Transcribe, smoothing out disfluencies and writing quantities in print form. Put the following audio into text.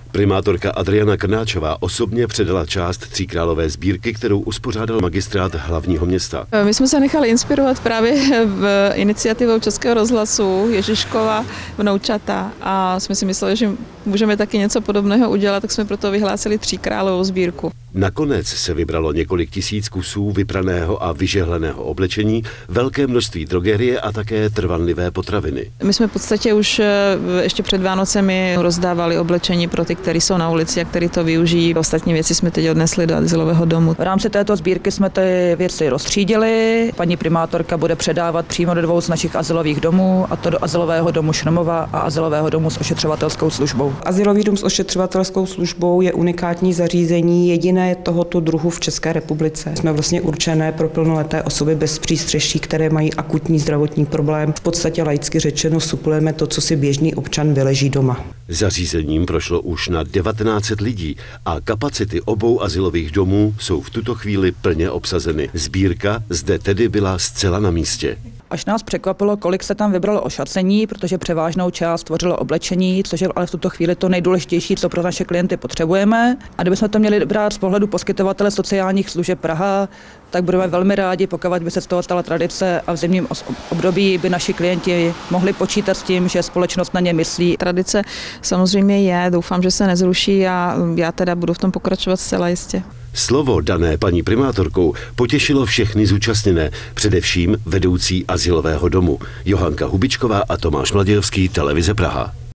Primátorka Adriana Krnáčová osobně předala část Tříkrálové sbírky, kterou uspořádal magistrát hlavního města. My jsme se nechali inspirovat právě v iniciativou Českého rozhlasu Ježiškova vnoučata a jsme si mysleli, že můžeme taky něco podobného udělat, tak jsme proto vyhlásili Tříkrálovou sbírku. Nakonec se vybralo několik tisíc kusů vypraného a vyžehleného oblečení, velké množství drogerie a také trvanlivé potraviny. My jsme v podstatě už ještě před Vánocemi rozdávali oblečení pro ty, kteří jsou na ulici a kteří to využijí. Ostatní věci jsme teď odnesli do azylového domu. V rámci této sbírky jsme ty věci rozstřídili. Paní primátorka bude předávat přímo do 2 z našich azylových domů, a to do azylového domu Šrmova a azylového domu s ošetřovatelskou službou. Azylový dům s ošetřovatelskou službou je unikátní zařízení, jediné tohoto druhu v České republice. Jsme vlastně určené pro plnoleté osoby bez přístřeší, které mají akutní zdravotní problém. V podstatě laicky řečeno suplujeme to, co si běžný občan vyleží doma. Zařízením prošlo už na 1900 lidí a kapacity obou azylových domů jsou v tuto chvíli plně obsazeny. Sbírka zde tedy byla zcela na místě. Až nás překvapilo, kolik se tam vybralo ošacení, protože převážnou část tvořilo oblečení, což je ale v tuto chvíli to nejdůležitější, co pro naše klienty potřebujeme. A kdybychom to měli brát z pohledu poskytovatele sociálních služeb Praha, tak budeme velmi rádi, pokud by se z toho stala tradice a v zimním období by naši klienti mohli počítat s tím, že společnost na ně myslí. Tradice samozřejmě je, doufám, že se nezruší a já teda budu v tom pokračovat zcela jistě. Slovo dané paní primátorkou potěšilo všechny zúčastněné, především vedoucí azylového domu Johanka Hubičková a Tomáš Mladějovský, Televize Praha.